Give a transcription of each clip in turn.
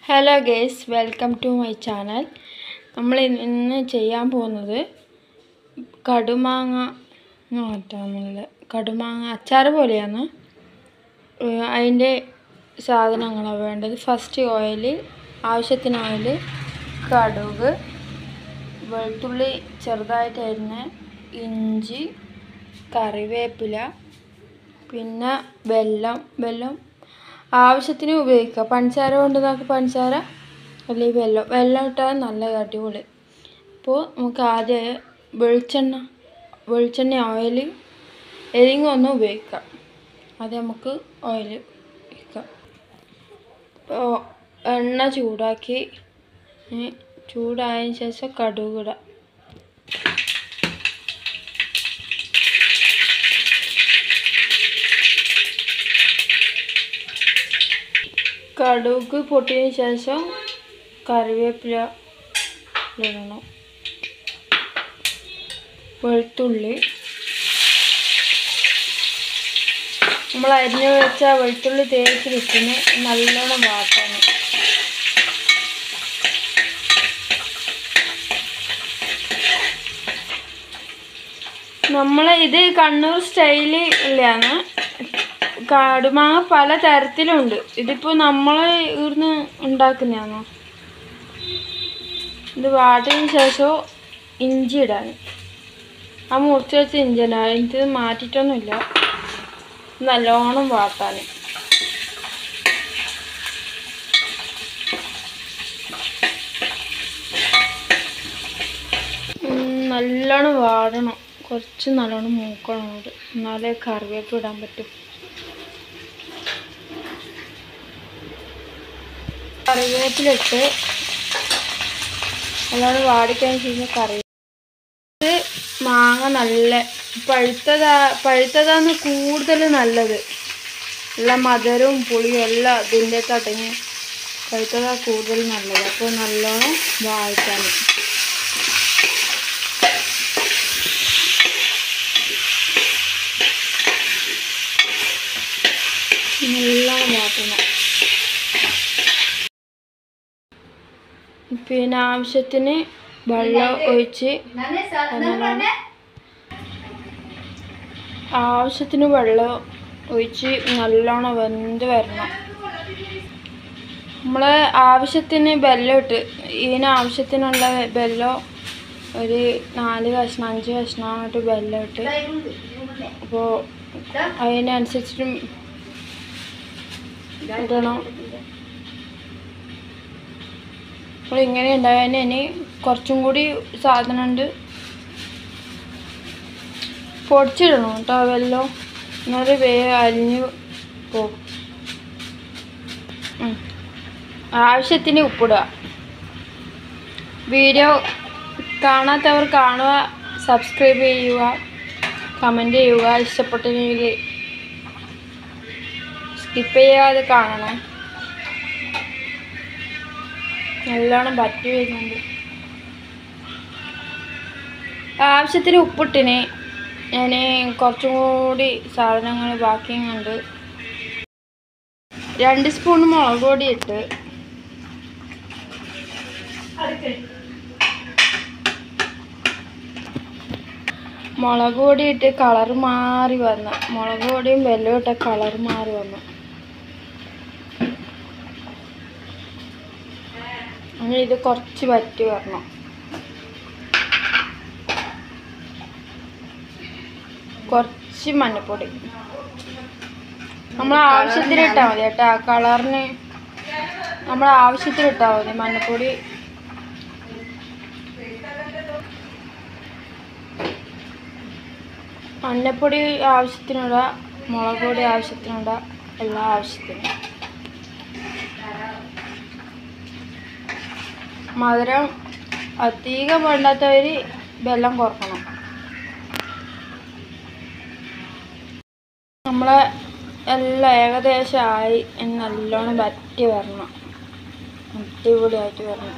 Hello guys, welcome to my channel. നമ്മൾ ഇന്ന് ചെയ്യാൻ പോകുന്നത് കടുമാങ്ങ അച്ചാർ പോലെയാണ്. അതിൻ്റെ സാധനങ്ങളാണ് വേണ്ടത്. ഫസ്റ്റ് ഓയിൽ, ആവശ്യത്തിന് ഓയിൽ, കടുക്, വെളുത്തുള്ളി ചെറുതായിട്ട് അരിഞ്ഞ, ഇഞ്ചി, കറിവേപ്പില, പിന്നെ വെല്ലം ആവശ്യത്തിന് ഉപയോഗിക്കുക. പഞ്ചസാര കൊണ്ട് നമുക്ക് പഞ്ചസാര അല്ലെങ്കിൽ വെല്ലം ഇട്ടാൽ നല്ല അടിപൊളി. അപ്പോൾ നമുക്ക് ആദ്യം വെളിച്ചെണ്ണ ഓയിൽ ഏതെങ്കിലും ഒന്ന് ഉപയോഗിക്കാം. ആദ്യം നമുക്ക് ഓയിൽ ഒഴിക്കാം. അപ്പോൾ എണ്ണ ചൂടായതിന് ശേഷം കടുക് ഇടാം. കടുക് പൊട്ടിയതിന് ശേഷം കറിവേപ്പില ഇടണം. വെളുത്തുള്ളി, നമ്മൾ അരിഞ്ഞു വെച്ച വെളുത്തുള്ളി തേച്ച് വെച്ചിന് നല്ലോണം വാട്ടണം. ഇത് കണ്ണൂർ സ്റ്റൈല് ഉള്ളതാണ്. കടുമാങ്ങ പല തരത്തിലുണ്ട്. ഇതിപ്പോൾ നമ്മൾ ഇവിടുന്ന് ഉണ്ടാക്കുന്നതാണോ. ഇത് വാട്ടിയതിന് ശേഷം ഇഞ്ചി ഇടാൻ. ആ മുറിച്ച് വെച്ച ഇഞ്ചിയാണ്. എനിക്ക് മാറ്റിയിട്ടൊന്നുമില്ല. നല്ലോണം വാട്ടാൻ. നല്ലോണം വാടണം. കുറച്ച് നല്ലോണം മൂക്കണം. എന്നാലേ കറിവേപ്പ് ഇടാൻ പറ്റും. കറിവേപ്പിലിട്ട് നല്ലോണം വാടിക്കഴിഞ്ഞ് കഴിഞ്ഞാൽ കറിവേപ്പ് മാങ്ങ നല്ല പഴുത്തതാണ് കൂടുതൽ നല്ലത്. എല്ലാ മധുരവും പുളിയും എല്ലാം ഇതിൻ്റെ തടഞ്ഞ് പഴുത്തതാണ് കൂടുതൽ നല്ലത്. അപ്പോൾ നല്ലോണം വാടിക്കാൻ നല്ലോണം വാട്ടണം. പിന്നെ ആവശ്യത്തിന് വെള്ളം ഒഴിച്ച് നല്ലോണം വെന്ത് വരണം. നമ്മൾ ആവശ്യത്തിന് വെല്ലം ഇട്ട് ഇതിനാവശ്യത്തിനുള്ള വെല്ലം ഒരു 4 കഷ്ണം 5 കഷ്ണമായിട്ട് വെല്ലം ഇട്ട്. അപ്പോൾ അതിനനുസരിച്ചിട്ടും ഇടണം. അപ്പോൾ ഇങ്ങനെ ഉണ്ടാകാൻ ഇനി കുറച്ചും കൂടി സാധനമുണ്ട്. പൊടിച്ചിടണം കേട്ടോ വെല്ലം. എന്നാലും വേഗം അലിഞ്ഞ് പോകും. ആവശ്യത്തിന് ഉപ്പിടുക. വീഡിയോ കാണാത്തവർ കാണുക, സബ്സ്ക്രൈബ് ചെയ്യുക, കമൻറ്റ് ചെയ്യുക. ഇഷ്ടപ്പെട്ടെങ്കിൽ സ്കിപ്പ് ചെയ്യാതെ കാണണം. നല്ലോണം വറ്റി വരുന്നുണ്ട്. ആവശ്യത്തിന് ഉപ്പിട്ടിന്. ഞാൻ കുറച്ചും കൂടി സാധനങ്ങൾ ബാക്കിയുണ്ട്. 2 സ്പൂൺ മുളക് പൊടി ഇട്ട്. മുളക് പൊടി ഇട്ട് കളർ മാറി വന്നു. മുളക് പൊടിയും വെല്ലം ഇട്ട കളർ മാറി വന്നു. അങ്ങനെ ഇത് കുറച്ച് വറ്റി വരണം. കുറച്ച് മഞ്ഞൾപ്പൊടി നമ്മൾ ആവശ്യത്തിന് ഇട്ടാൽ മതി കേട്ടോ. കളറിന് നമ്മൾ ആവശ്യത്തിന് ഇട്ടാൽ മതി. മഞ്ഞൾപ്പൊടി ആവശ്യത്തിനിടുക, മുളക് പൊടി ആവശ്യത്തിനിടുക, എല്ലാ ആവശ്യത്തിനും. മധുരം അധികം വേണ്ടാത്തവർ വെല്ലം കുറക്കണം. നമ്മളെ എല്ലാം ഏകദേശമായി. നല്ലോണം വറ്റി വരണം. അടിപൊളിയായിട്ട് വരണം.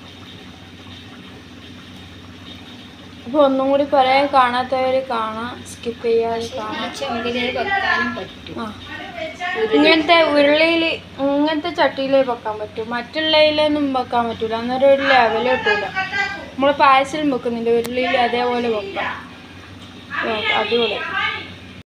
അപ്പോൾ ഒന്നും കൂടി പറയാൻ കാണാത്തവർ കാണാം, സ്കിപ്പ് ചെയ്യാതെ കാണാം. വെക്കാനും പറ്റും. ഇങ്ങനത്തെ ഉരുളിയിൽ ഇങ്ങനത്തെ ചട്ടിയിലേ വെക്കാൻ പറ്റും, മറ്റുള്ളതിലൊന്നും വെക്കാൻ പറ്റൂല. അന്നേരം ഒരു ലെവൽ കിട്ടൂല. നമ്മൾ പായസം വെക്കുന്നില്ല ഉരുളിയിൽ അതേപോലെ വെക്കാം. അടിപൊളി.